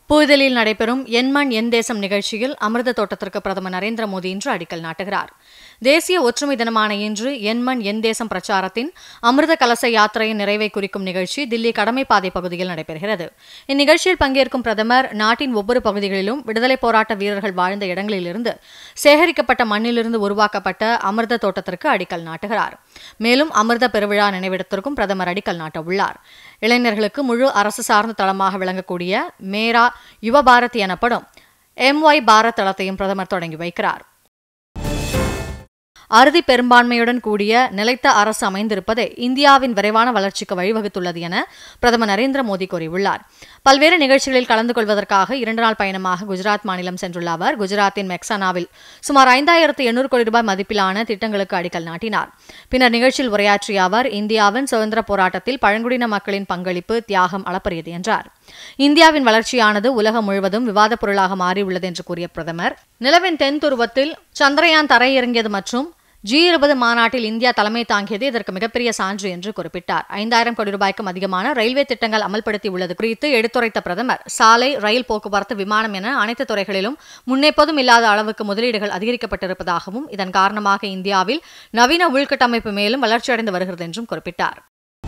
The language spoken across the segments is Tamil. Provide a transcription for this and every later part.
புதுதில்லியில் நடைபெறும் என் மண் என் தேசம் நிகழ்ச்சியில் அமிர்த தோட்டத்திற்கு பிரதமர் நரேந்திர மோடி இன்று அடிக்கல் நாட்டுகிறார். தேசிய ஒற்றுமை தினமான இன்று என் மண் என் தேசம் பிரச்சாரத்தின் அமிர்த கலச யாத்திரையின் நிறைவை குறிக்கும் நிகழ்ச்சி தில்லி கடமைப்பாதை பகுதியில் நடைபெறுகிறது. இந்நிகழ்ச்சியில் பங்கேற்கும் பிரதமர் நாட்டின் ஒவ்வொரு பகுதிகளிலும் விடுதலைப் போராட்ட வீரர்கள் வாழ்ந்த இடங்களிலிருந்து சேகரிக்கப்பட்ட மண்ணிலிருந்து உருவாக்கப்பட்ட அமிர்த தோட்டத்திற்கு அடிக்கல் நாட்டுகிறார். மேலும் அமிர்த பெருவிழா நினைவிடத்திற்கும் பிரதமர் அடிக்கல் நாட்ட உள்ளார். இளைஞர்களுக்கு முழு அரசு சார்ந்த தளமாக விளங்கக்கூடிய மேரா யுவ பாரத் எனப்படும் MY பாரத் தளத்தையும் பிரதமர் தொடங்கி வைக்கிறார். அறுதி பெரும்பான்மையுடன் கூடிய நிலைத்த அரசு அமைந்திருப்பதே இந்தியாவின் விரைவான வளர்ச்சிக்கு வழிவகுத்துள்ளது என பிரதமர் நரேந்திர மோடி கூறியுள்ளார். பல்வேறு நிகழ்ச்சிகளில் கலந்து கொள்வதற்காக 2 நாள் பயணமாக குஜராத் மாநிலம் சென்றுள்ள அவர் குஜராத்தின் மெக்சானாவில் சுமார் 5800 கோடி ரூபாய் மதிப்பிலான திட்டங்களுக்கு அடிக்கல் நாட்டினார். பின்னர் நிகழ்ச்சியில் உரையாற்றிய அவர் இந்தியாவின் சுதந்திர போராட்டத்தில் பழங்குடியின மக்களின் பங்களிப்பு தியாகம் அளப்பரியது என்றார். இந்தியாவின் வளர்ச்சியானது உலகம் முழுவதும் விவாதப் பொருளாக மாறியுள்ளது என்று கூறிய பிரதமர் நிலவின் தென் துருவத்தில் சந்திரயான் தரையிறங்கியது மற்றும் G20 மாநாட்டில் இந்தியா தலைமை தாங்கியது இதற்கு மிகப்பெரிய சான்று என்று குறிப்பிட்டார். 5000 கோடி ரூபாய்க்கும் அதிகமான ரயில்வே திட்டங்கள் அமல்படுத்தி உள்ளது குறித்து எடுத்துரைத்த பிரதமர் சாலை, ரயில் போக்குவரத்து, விமானம் என அனைத்து துறைகளிலும் முன்னெப்போதும் இல்லாத அளவுக்கு முதலீடுகள் அதிகரிக்கப்பட்டிருப்பதாகவும் இதன் காரணமாக இந்தியாவில் நவீன உள்கட்டமைப்பு மேலும் வளர்ச்சியடைந்து வருகிறது என்றும் குறிப்பிட்டார்.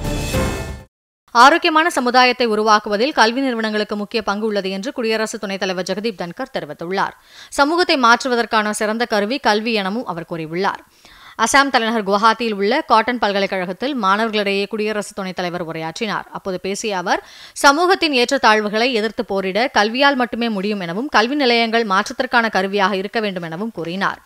ஆரோக்கியமான சமுதாயத்தை உருவாக்குவதில் கல்வி நிறுவனங்களுக்கு முக்கிய பங்கு உள்ளது என்று குடியரசு துணைத் தலைவர் ஜெகதீப் தன்கர் தெரிவித்துள்ளார். சமூகத்தை மாற்றுவதற்கான சிறந்த கருவி கல்வி எனவும் அவர் கூறியுள்ளார். அசாம் தலைநகர் குவஹாத்தியில் உள்ள காட்டன் பல்கலைக்கழகத்தில் மாணவர்களிடையே குடியரசு துணைத் தலைவர் உரையாற்றினார். அப்போது பேசிய அவர் சமூகத்தின் ஏற்றத்தாழ்வுகளை எதிர்த்து போரிட கல்வியால் மட்டுமே முடியும் எனவும் கல்வி நிலையங்கள் மாற்றத்திற்கான கருவியாக இருக்க வேண்டும் எனவும் கூறினார்.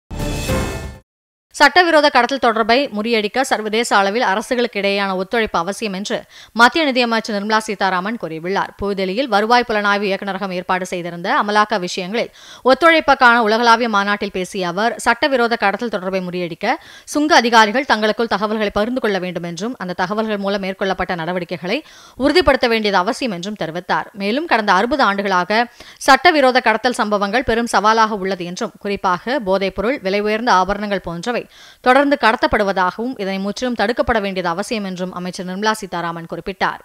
சட்டவிரோத கடத்தல் தொடர்பை முறியடிக்க சர்வதேச அளவில் அரசுகளுக்கு இடையேயான ஒத்துழைப்பு அவசியம் என்று மத்திய நிதியமைச்சர் நிர்மலா சீதாராமன் கூறியுள்ளார். புதுதில்லியில் வருவாய் புலனாய்வு இயக்குநரகம் ஏற்பாடு செய்திருந்த அமலாக்க விஷயங்களில் ஒத்துழைப்புக்கான உலகளாவிய மாநாட்டில் பேசிய அவர் சட்டவிரோத கடத்தல் தொடர்பை முறியடிக்க சுங்க அதிகாரிகள் தங்களுக்குள் தகவல்களை பகிர்ந்து கொள்ள வேண்டும் என்றும் அந்த தகவல்கள் மூலம் மேற்கொள்ளப்பட்ட நடவடிக்கைகளை உறுதிப்படுத்த வேண்டியது அவசியம் என்றும் தெரிவித்தார். மேலும் கடந்த 60 ஆண்டுகளாக சட்டவிரோத கடத்தல் சம்பவங்கள் பெரும் சவாலாக உள்ளது என்றும் குறிப்பாக போதைப்பொருள், விலை உயர்ந்த ஆபரணங்கள் போன்றவை தொடர்ந்து கடத்தப்படுவதாகவும் இதனை முற்றிலும் தடுக்கப்பட வேண்டியது அவசியம் என்றும் அமைச்சர் நிர்மலா சீதாராமன் குறிப்பிட்டார்.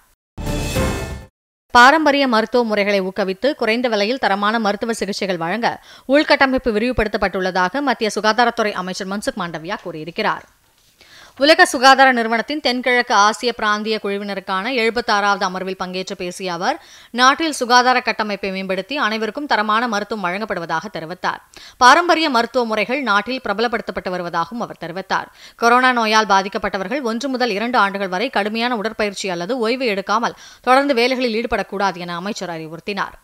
பாரம்பரிய மருத்துவ முறைகளை ஊக்குவித்து குறைந்த விலையில் தரமான மருத்துவ சிகிச்சைகள் வழங்க உள்கட்டமைப்பு விரிவுபடுத்தப்பட்டுள்ளதாக மத்திய சுகாதாரத்துறை அமைச்சர் மன்சுக் மாண்டவியா கூறியிருக்கிறார். உலக சுகாதார நிறுவனத்தின் தென்கிழக்கு ஆசிய பிராந்திய குழுவினருக்கான 76வது அமர்வில் பங்கேற்று பேசிய அவர் நாட்டில் சுகாதார கட்டமைப்பை மேம்படுத்தி அனைவருக்கும் தரமான மருத்துவம் வழங்கப்படுவதாக தெரிவித்தார். பாரம்பரிய மருத்துவ முறைகள் நாட்டில் பிரபலப்படுத்தப்பட்டு வருவதாகவும் அவர் தெரிவித்தார். கொரோனா நோயால் பாதிக்கப்பட்டவர்கள் 1 முதல் 2 ஆண்டுகள் வரை கடுமையான உடற்பயிற்சி அல்லது ஓய்வு எடுக்காமல் தொடர்ந்து வேலைகளில் ஈடுபடக்கூடாது என அமைச்சர் அறிவுறுத்தினார்.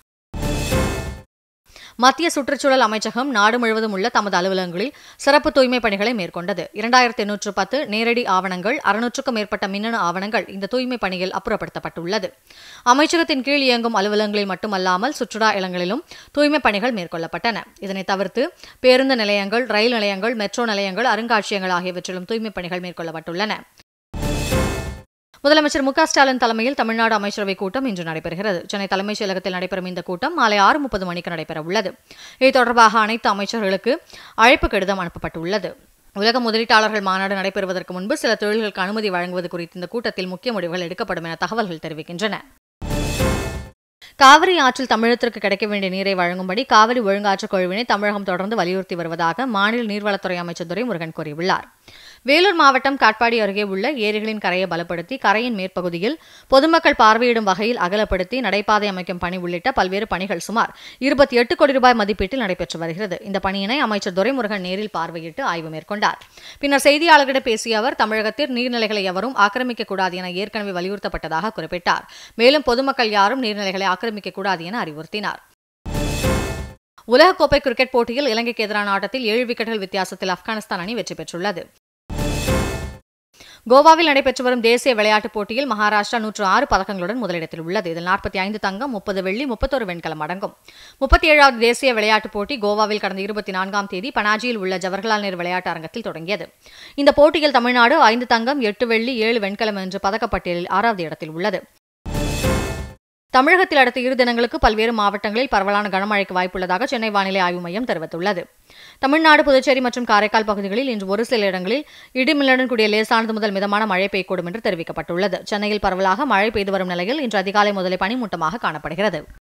மத்திய சுற்றுச்சூழல் அமைச்சகம் நாடு முழுவதும் உள்ள தமது அலுவலகங்களில் சிறப்பு தூய்மை பணிகளை மேற்கொண்டது. 2810 நேரடி ஆவணங்கள், 600க்கும் மேற்பட்ட மின்னணு ஆவணங்கள் இந்த தூய்மை பணியில் அப்புறப்படுத்தப்பட்டுள்ளது. அமைச்சகத்தின் கீழ் இயங்கும் அலுவலகங்களில் மட்டுமல்லாமல் சுற்றுலா இடங்களிலும் தூய்மை பணிகள் மேற்கொள்ளப்பட்டன. இதனை தவிர்த்து பேருந்து நிலையங்கள், ரயில் நிலையங்கள், மெட்ரோ நிலையங்கள், அருங்காட்சியகங்கள் ஆகியவற்றிலும் தூய்மை பணிகள் மேற்கொள்ளப்பட்டுள்ளன. முதலமைச்சர் மு க ஸ்டாலின் தலைமையில் தமிழ்நாடு அமைச்சரவைக் கூட்டம் இன்று நடைபெறுகிறது. சென்னை தலைமைச் செயலகத்தில் நடைபெறும் இந்த கூட்டம் மாலை 6:30 மணிக்கு நடைபெற உள்ளது. இது தொடர்பாக அனைத்து அமைச்சர்களுக்கு அழைப்பு கடிதம் அனுப்பப்பட்டுள்ளது. உலக முதலீட்டாளர்கள் மாநாடு நடைபெறுவதற்கு முன்பு சில தொழில்களுக்கு அனுமதி வழங்குவது குறித்து இந்த கூட்டத்தில் முக்கிய முடிவுகள் எடுக்கப்படும் என தகவல்கள் தெரிவிக்கின்றன. காவிரி ஆற்றில் தமிழகத்திற்கு கிடைக்க வேண்டிய நீரை வழங்கும்படி காவிரி ஒழுங்காற்றுக் குழுவினை தமிழகம் தொடர்ந்து வலியுறுத்தி வருவதாக மாநில நீர்வளத்துறை அமைச்சர் துரைமுருகன் கூறியுள்ளார். வேலூர் மாவட்டம் காட்பாடி அருகே உள்ள ஏரிகளின் கரையை பலப்படுத்தி கரையின் மேற்பகுதியில் பொதுமக்கள் பார்வையிடும் வகையில் அகலப்படுத்தி நடைபாதை அமைக்கும் பணி உள்ளிட்ட பல்வேறு பணிகள் சுமார் 28 கோடி ரூபாய் மதிப்பீட்டில் நடைபெற்று வருகிறது. இந்த பணியினை அமைச்சர் துரைமுருகன் நேரில் பார்வையிட்டு ஆய்வு மேற்கொண்டார். பின்னர் செய்தியாளர்களிடம் பேசிய அவர் தமிழகத்தில் நீர்நிலைகளை எவரும் ஆக்கிரமிக்கக்கூடாது என ஏற்கனவே வலியுறுத்தப்பட்டதாக குறிப்பிட்டார். மேலும் பொதுமக்கள் யாரும் நீர்நிலைகளை ஆக்கிரமிக்கக்கூடாது என அறிவுறுத்தினார். உலகக்கோப்பை கிரிக்கெட் போட்டியில் இலங்கைக்கு எதிரான ஆட்டத்தில் 7 விக்கெட்டுகள் வித்தியாசத்தில் ஆப்கானிஸ்தான் அணி வெற்றி பெற்றுள்ளது. கோவாவில் நடைபெற்று வரும் தேசிய விளையாட்டுப் போட்டியில் மகாராஷ்டிரா 106 பதக்கங்களுடன் முதலிடத்தில் உள்ளது. இதில் 45 தங்கம், 30 வெள்ளி, 31 வெண்கலம் அடங்கும். 37வது தேசிய விளையாட்டுப் போட்டி கோவாவில் கடந்த 24ஆம் தேதி பனாஜியில் உள்ள ஜவஹர்லால் நேரு விளையாட்டு அரங்கத்தில் தொடங்கியது. இந்த போட்டியில் தமிழ்நாடு 5 தங்கம், 8 வெள்ளி, 7 வெண்கலம் என்று பதக்கப்பட்டியலில் 6வது இடத்தில் உள்ளது. தமிழகத்தில் அடுத்த 2 தினங்களுக்கு பல்வேறு மாவட்டங்களில் பரவலான கனமழைக்கு வாய்ப்புள்ளதாக சென்னை வானிலை ஆய்வு மையம் தெரிவித்துள்ளது. தமிழ்நாடு, புதுச்சேரி மற்றும் காரைக்கால் பகுதிகளில் இன்று ஒரு சில இடங்களில் இடிமின்னலுடன் கூடிய லேசானது முதல் மிதமான மழை பெய்யக்கூடும் என்று தெரிவிக்கப்பட்டுள்ளது. சென்னையில் பரவலாக மழை பெய்து வரும் நிலையில் இன்று அதிகாலை முதலே பனிமூட்டமாக காணப்படுகிறது.